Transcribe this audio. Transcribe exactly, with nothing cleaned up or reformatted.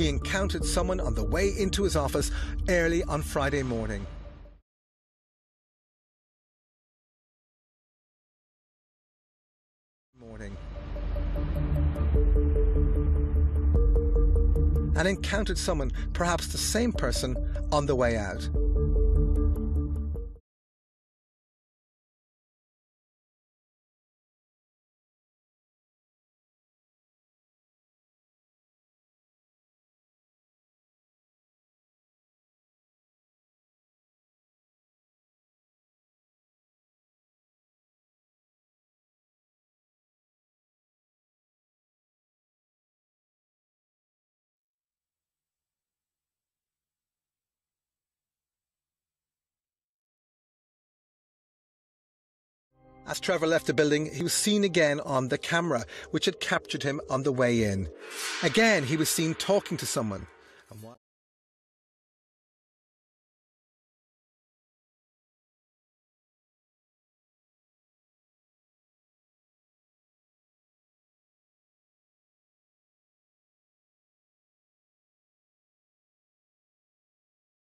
he encountered someone on the way into his office early on Friday morning. Morning. And encountered someone, perhaps the same person, on the way out. As Trevor left the building, he was seen again on the camera, which had captured him on the way in. Again, he was seen talking to someone. And what